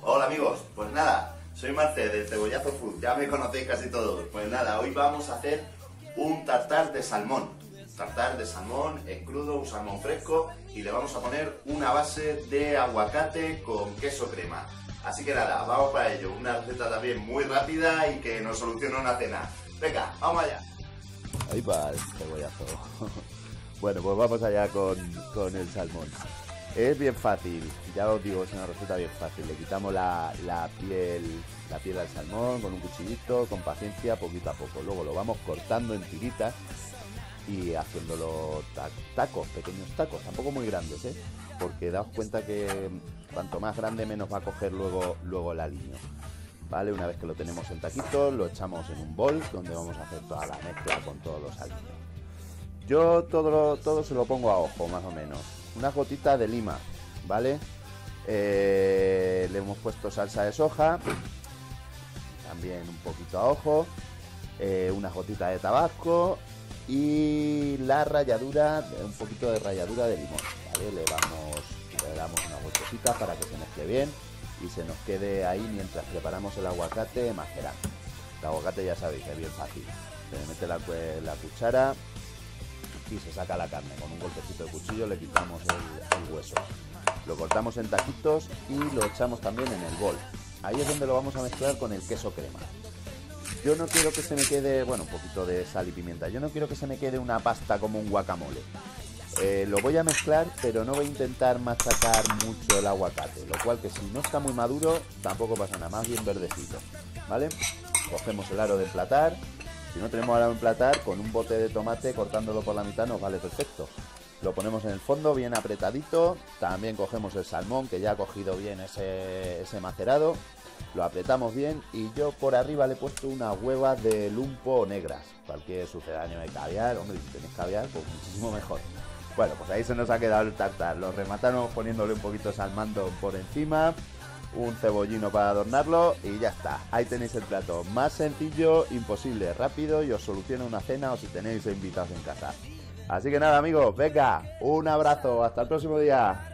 Hola amigos, pues nada, soy Marce de Cebollazo Food, ya me conocéis casi todos. Pues nada, hoy vamos a hacer un tartar de salmón. Tartar de salmón en crudo, un salmón fresco, y le vamos a poner una base de aguacate con queso crema. Así que nada, vamos para ello, una receta también muy rápida y que nos soluciona una cena. Venga, vamos allá. Ahí va el cebollazo. Bueno, pues vamos allá con el salmón. Es bien fácil, ya os digo, es una receta bien fácil. Le quitamos la piel al salmón con un cuchillito, con paciencia, poquito a poco. Luego lo vamos cortando en tiritas y haciéndolo tacos, pequeños tacos, tampoco muy grandes, porque daos cuenta que cuanto más grande menos va a coger luego el aliño. Vale, una vez que lo tenemos en taquitos, lo echamos en un bol donde vamos a hacer toda la mezcla con todos los aliños. Yo todo se lo pongo a ojo, más o menos. Unas gotitas de lima, ¿vale? Le hemos puesto salsa de soja, también un poquito a ojo, unas gotitas de tabasco y la ralladura, un poquito de ralladura de limón, ¿vale? Le damos una vueltecita para que se mezcle bien y se nos quede ahí mientras preparamos el aguacate macerando. El aguacate ya sabéis, es bien fácil. Se le mete la cuchara y se saca la carne. Con un golpecito de cuchillo le quitamos el hueso. Lo cortamos en taquitos y lo echamos también en el bol. Ahí es donde lo vamos a mezclar con el queso crema. Yo no quiero que se me quede, bueno, un poquito de sal y pimienta. Yo no quiero que se me quede una pasta como un guacamole. Lo voy a mezclar, pero no voy a intentar machacar mucho el aguacate, lo cual que si no está muy maduro tampoco pasa nada, más bien verdecito, ¿vale? Cogemos el aro de emplatar. Si no tenemos aro de emplatar, con un bote de tomate cortándolo por la mitad nos vale perfecto. Lo ponemos en el fondo bien apretadito. También cogemos el salmón que ya ha cogido bien ese macerado, lo apretamos bien y yo por arriba le he puesto unas huevas de lumpo negras, cualquier sucedáneo de caviar. Hombre, si tenéis caviar, pues muchísimo mejor. Bueno, pues ahí se nos ha quedado el tartar. Lo rematamos poniéndole un poquito de salmando por encima, un cebollino para adornarlo y ya está. Ahí tenéis el plato. Más sencillo, imposible, rápido y os soluciona una cena o si tenéis invitados en casa. Así que nada amigos, venga, un abrazo, hasta el próximo día.